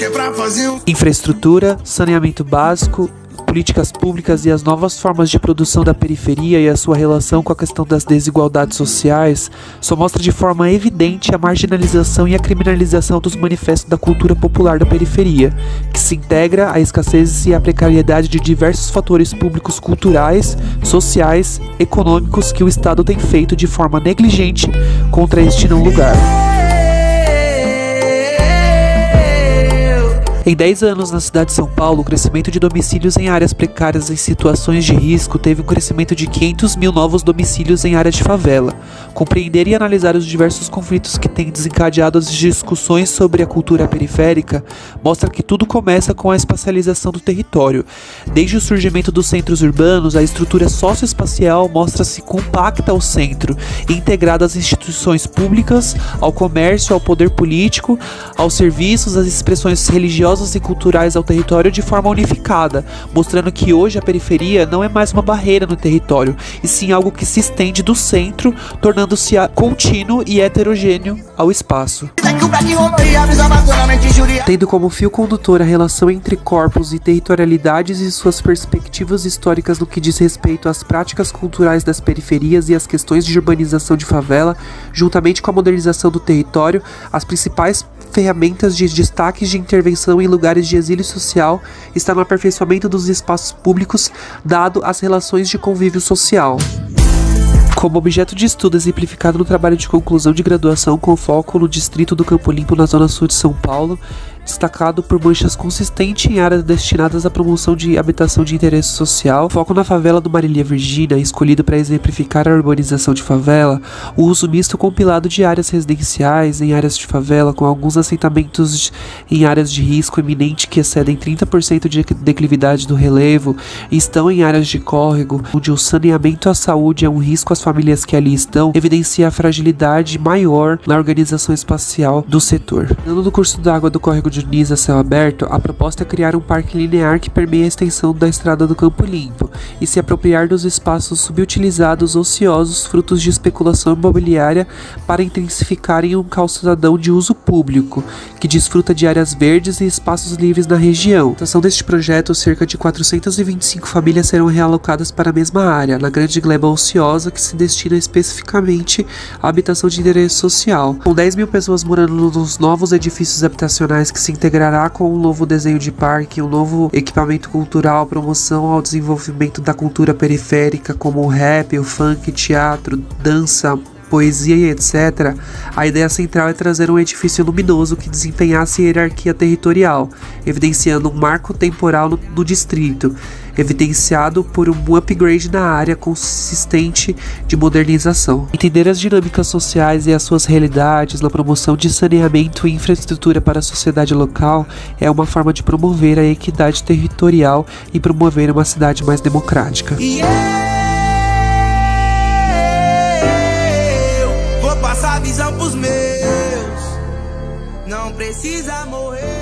Infraestrutura, saneamento básico, políticas públicas e as novas formas de produção da periferia e a sua relação com a questão das desigualdades sociais só mostra de forma evidente a marginalização e a criminalização dos manifestos da cultura popular da periferia, que se integra à escassez e à precariedade de diversos fatores públicos culturais, sociais, econômicos que o Estado tem feito de forma negligente contra este não lugar. Em 10 anos na cidade de São Paulo, o crescimento de domicílios em áreas precárias em situações de risco teve um crescimento de 500 mil novos domicílios em áreas de favela. Compreender e analisar os diversos conflitos que têm desencadeado as discussões sobre a cultura periférica mostra que tudo começa com a espacialização do território. Desde o surgimento dos centros urbanos, a estrutura socioespacial mostra-se compacta ao centro, integrada às instituições públicas, ao comércio, ao poder político, aos serviços, às expressões religiosas e culturais ao território de forma unificada, mostrando que hoje a periferia não é mais uma barreira no território, e sim algo que se estende do centro, tornando-se contínuo e heterogêneo ao espaço. Tendo como fio condutor a relação entre corpos e territorialidades e suas perspectivas históricas no que diz respeito às práticas culturais das periferias e às questões de urbanização de favela, juntamente com a modernização do território, as principais ferramentas de destaques de intervenção em lugares de exílio social está no aperfeiçoamento dos espaços públicos, dado as relações de convívio social. Como objeto de estudo exemplificado no trabalho de conclusão de graduação com foco no distrito do Campo Limpo na zona sul de São Paulo, destacado por manchas consistentes em áreas destinadas à promoção de habitação de interesse social, foco na favela do Marília Virgínia, escolhido para exemplificar a urbanização de favela, o uso misto compilado de áreas residenciais em áreas de favela, com alguns assentamentos em áreas de risco eminente que excedem 30% de declividade do relevo e estão em áreas de córrego, onde o saneamento à saúde é um risco às famílias que ali estão, evidencia a fragilidade maior na organização espacial do setor. No curso d'água do córrego de Uniza a céu aberto, a proposta é criar um parque linear que permeie a extensão da estrada do Campo Limpo e se apropriar dos espaços subutilizados ociosos frutos de especulação imobiliária para intensificarem um calçadão de uso público, que desfruta de áreas verdes e espaços livres na região. Na ação deste projeto, cerca de 425 famílias serão realocadas para a mesma área, na grande gleba ociosa que se destina especificamente à habitação de interesse social, com 10 mil pessoas morando nos novos edifícios habitacionais que se integrará com um novo desenho de parque, um novo equipamento cultural, promoção ao desenvolvimento da cultura periférica como o rap, o funk, teatro, dança, poesia e etc. A ideia central é trazer um edifício luminoso que desempenhasse hierarquia territorial, evidenciando um marco temporal no distrito, evidenciado por um upgrade na área consistente de modernização. Entender as dinâmicas sociais e as suas realidades na promoção de saneamento e infraestrutura para a sociedade local é uma forma de promover a equidade territorial e promover uma cidade mais democrática. Vou passar a visão pros meus, não precisa morrer.